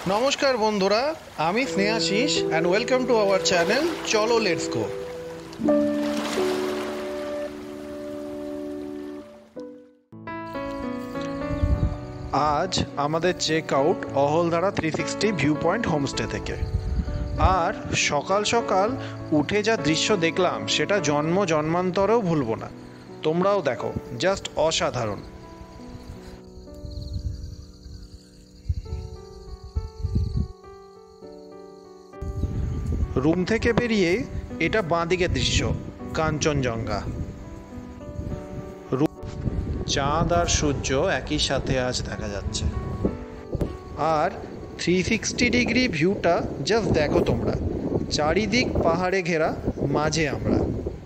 নমস্কার বন্ধুরা, আমি Snehashis and welcome to our channel চলো লেটস গো। আজ আমাদের check out Ahaldhara 360 view point homestay থেকে। আর সকাল সকাল উঠে যা দৃশ্য দেখলাম সেটা জন্মান্তরেও ভুলব না। তোমরাও দেখো, জাস্ট অসাধারণ। রুম থেকে বেরিয়ে এটা বাঁদিকের দৃশ্য, কাঞ্চনজঙ্ঘা। চাঁদ আর সূর্য একই সাথে আজ দেখা যাচ্ছে। আর 360 ডিগ্রি ভিউটা জাস্ট দেখো তোমরা, চারিদিক পাহাড়ে ঘেরা, মাঝে আমরা।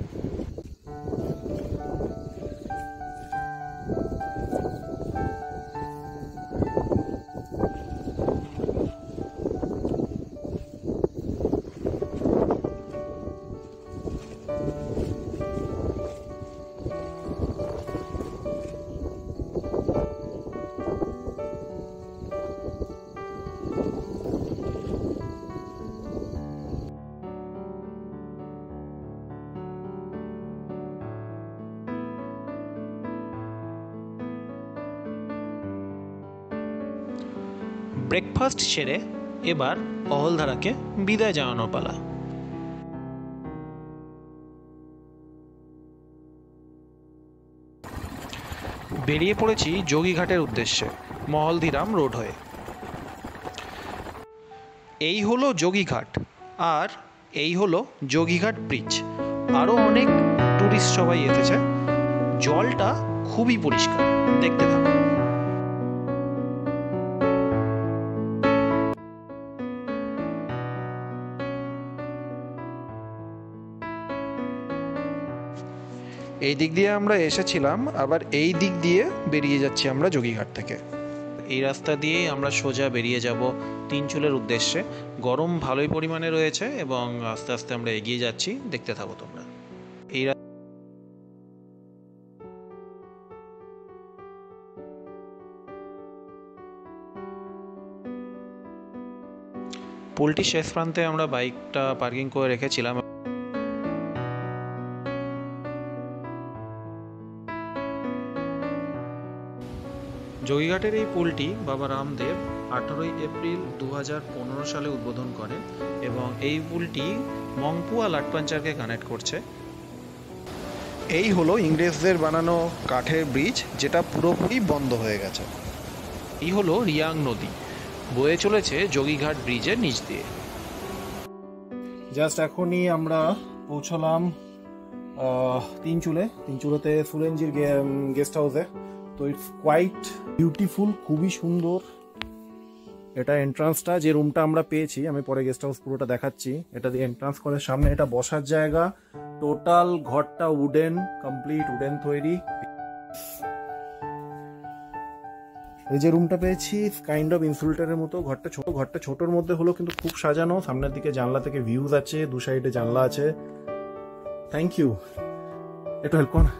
ব্রেকফাস্ট সেরে এবার অহলধারাকে বিদায় জানানোর পালা। বেরিয়ে পড়েছি যোগীঘাটের উদ্দেশ্যে, মহলধিরাম রোড হয়ে। এই হলো যোগীঘাট, আর এই হলো যোগীঘাট ব্রিজ। আরও অনেক টুরিস্ট সবাই এসেছে। জলটা খুবই পরিষ্কার, দেখতে থাকো। এই দিক দিয়ে আমরা এসেছিলাম, আবার এই দিক দিয়ে বেরিয়ে যাচ্ছি আমরা যোগীঘাট থেকে। এই রাস্তা দিয়েই আমরা সোজা বেরিয়ে যাব তিনচুলের উদ্দেশ্যে। গরম ভালোই পরিমাণে রয়েছে এবং আস্তে আস্তে আমরা এগিয়ে যাচ্ছি, দেখতে থাকো তোমরা। এই পুলটির শেষ প্রান্তে আমরা বাইকটা পার্কিং করে রেখেছিলাম। যোগীঘাটের এই পুলটি বাবা রামদেব 18 এপ্রিল 2015 সালে উদ্বোধন করেন এবং এই পুলটি মংপুয়া লাটপাঞ্চারকে কানেক্ট করছে। এই হলো ইংরেজদের বানানো কাঠের ব্রিজ, যেটা পুরোপুরি বন্ধ হয়ে গেছে। এই হলো রিয়াং নদী, বয়ে চলেছে যোগীঘাট ব্রিজের নিচ দিয়ে। জাস্ট এখনই আমরা পৌঁছলাম তিনচুলেতে সুরেনজির গেস্ট হাউসে। তো ইটস কোয়াইট বিউটিফুল, খুবই সুন্দর। এটা এন্ট্রান্সটা, যে রুমটা আমরা পেয়েছি, আমি পরে গেস্ট হাউস পুরোটা দেখাচ্ছি। এটা দিয়ে এন্ট্রান্স করে সামনে এটা বসার জায়গা। টোটাল ঘরটা উডেন, কমপ্লিট উডেন তৈরি। এই যে রুমটা পেয়েছি কাইন্ড অফ ইনসুলেটরের মতো। ঘরটা ছোটর মধ্যে হলো কিন্তু খুব সাজানো। সামনের দিকে জানলা থেকে ভিউজ আছে, দু সাইডে জানলা আছে। থ্যাংক ইউ, একটু হেল্প কর।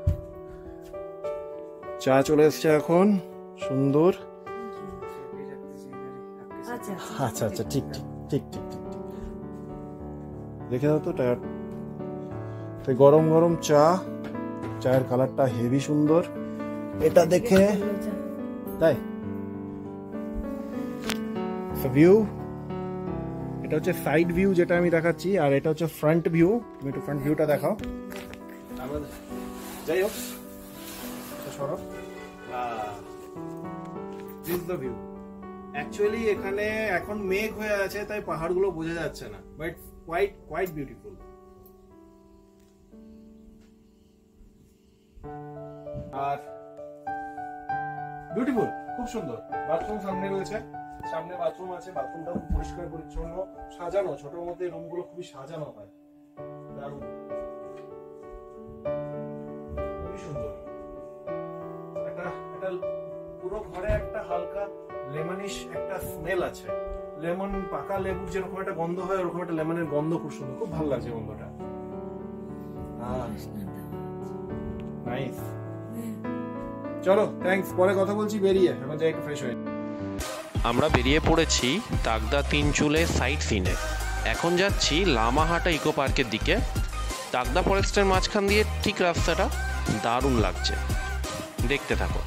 চা চলে এসছে এখন, সুন্দর। আচ্ছা আচ্ছা, ঠিক ঠিক ঠিক ঠিক ঠিক ঠিক দেখে দাও তো টায়ার। গরম গরম চা, চায়ের কালারটা হেভি সুন্দর। এটা দেখে তাই ভিউ, এটা হচ্ছে সাইড ভিউ যেটা আমি দেখাচ্ছি, আর এটা হচ্ছে ফ্রন্ট ভিউ। তুমি একটু ফ্রন্ট ভিউটা দেখাও। যাই হোক, সরব দিস দ্য ভিউ। অ্যাকচুয়ালি এখানে এখন মেঘ হয়ে আছে, তাই পাহাড়গুলো বোঝা যাচ্ছে না, বাট কোয়াইট বিউটিফুল। আর বিউটিফুল, খুব সুন্দর। বাথরুম সামনে রয়েছে, সামনে বাথরুম আছে। বাথরুমটাও খুব পরিষ্কার পরিচ্ছন্ন, সাজানো। ছোটর মধ্যে রুমগুলো খুবই সাজানো হয়, দারুণ, খুবই সুন্দর। একটা পুরো ঘরে একটা হালকা লেমনিশ একটা স্মেল আছে। লেমন, পাকা লেবুর যেরকম একটা গন্ধ হয়, ওরকম একটা লেমনের গন্ধ খুব সুন্দর, খুব ভালো লাগছে গন্ধটা। নাইস। চলো, থ্যাঙ্কস। পরে কথা বলছি বেরিয়ে, এখন যাই একটু ফ্রেশ হয়ে। আমরা বেরিয়ে পড়েছি তাগদা তিনচুলে সাইট সিনে। এখন যাচ্ছি লামাহাটা ইকো পার্কের দিকে। তাগদা ফরেস্টের মাঝখান দিয়ে ঠিক রাস্তাটা, দারুণ লাগছে, দেখতে থাকো।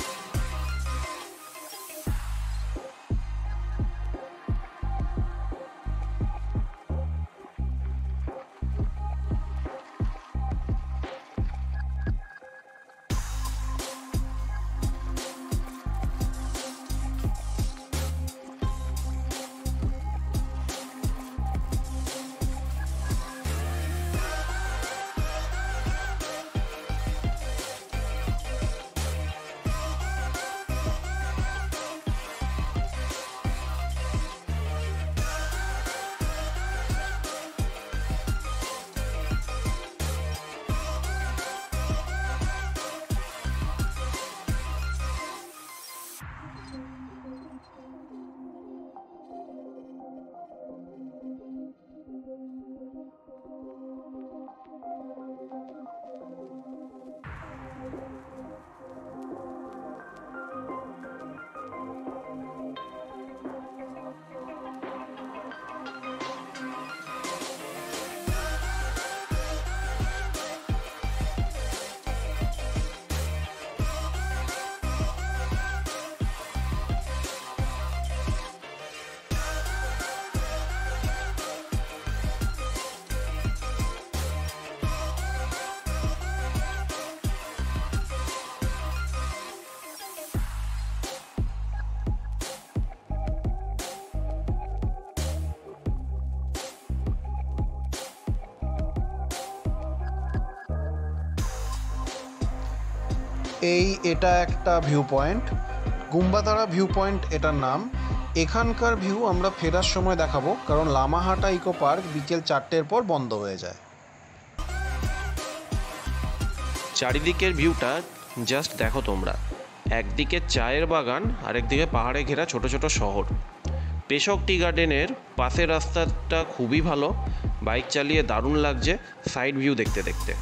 এটা একটা view point, Gumbadara view point এটার নাম। এখানকার ভিউ আমরা ফেরার সময় দেখাবো, কারণ লামাহাটা ইকো পার্ক বিকেল 4টের পর বন্ধ হয়ে যায়। চারিদিকের ভিউটা জাস্ট দেখো তোমরা। একদিকে চায়ের বাগান, আরেকদিকে পাহাড়ে ঘেরা ছোট ছোট শহর। পেশক টি গার্ডেনের পাশের রাস্তাটা খুবই ভালো, বাইক চালিয়ে দারুণ লাগছে সাইড ভিউ দেখতে দেখতে।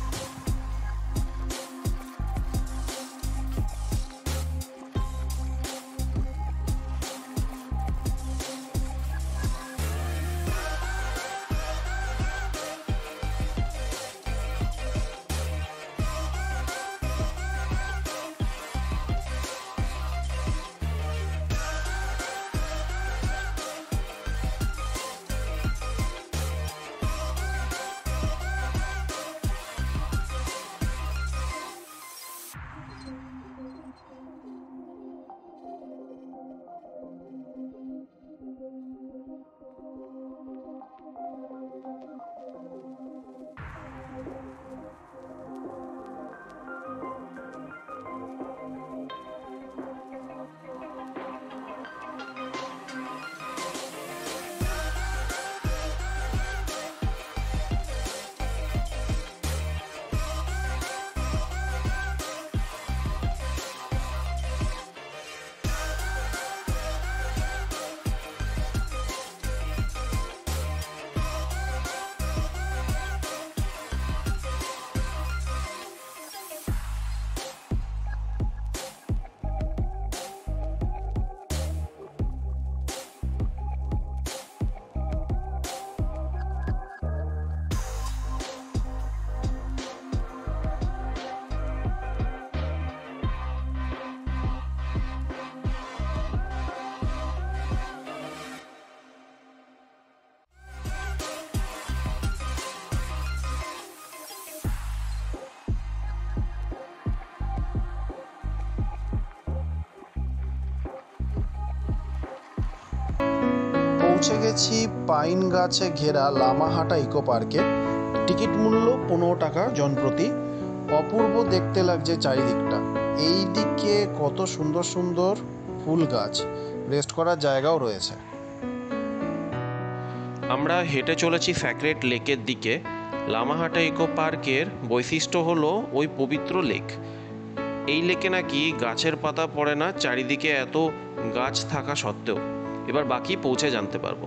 পৌঁছে গেছি পাইন গাছে ঘেরা লামাহাটা ইকো পার্কে। টিকিট মূল্য 15 টাকা জনপ্রতি। অপূর্ব দেখতে লাগছে চারিদিকটা। এই দিকে কত সুন্দর সুন্দর ফুল গাছ, রেস্ট করার জায়গাও রয়েছে। আমরা হেঁটে চলেছি স্যাক্রেড লেকের দিকে। লামাহাটা ইকো পার্কের বৈশিষ্ট্য হলো ওই পবিত্র লেক। এই লেকে নাকি গাছের পাতা পড়ে না, চারিদিকে এত গাছ থাকা সত্ত্বেও। এবার বাকি পৌঁছে জানতে পারবো।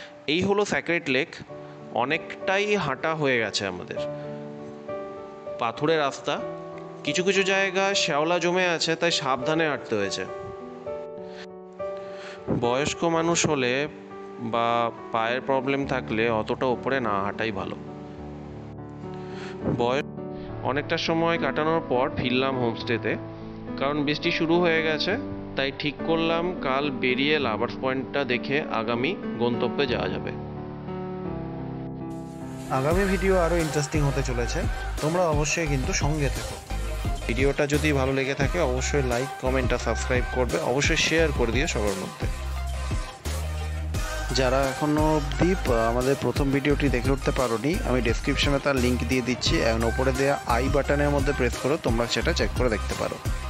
এই হলো স্যাক্রেড লেক। অনেকটাই হাঁটা হয়ে গেছে আমাদের, পাথুরে রাস্তা, কিছু কিছু জায়গায় শ্যাওলা জমে আছে, তাই সাবধানে হাঁটতে হয়েছে। বয়স্ক মানুষ হলে বা পায়ের প্রবলেম থাকলে অতটা ওপরে না হাঁটাই ভালো। অনেকটা সময় কাটানোর পর ফিরলাম হোমস্টেতে, কারণ বৃষ্টি শুরু হয়ে গেছে, তাই ঠিক করলাম কাল বেরিয়ে লাভার্স পয়েন্টটা দেখে আগামী গন্তব্যে যাওয়া যাবে। আগামী ভিডিও আরও ইন্টারেস্টিং হতে চলেছে, তোমরা অবশ্যই কিন্তু সঙ্গে থেকো। ভিডিওটা যদি ভালো লেগে থাকে অবশ্যই লাইক, কমেন্ট আর সাবস্ক্রাইব করবে, অবশ্যই শেয়ার করে দিও সবার মধ্যে। যারা এখনও অবধি আমাদের প্রথম ভিডিওটি দেখে উঠতে পারোনি, আমি ডেসক্রিপশনে তার লিঙ্ক দিয়ে দিচ্ছি, এবং ওপরে দেওয়া আই বাটনের মধ্যে প্রেস করো, তোমরা সেটা চেক করে দেখতে পারো।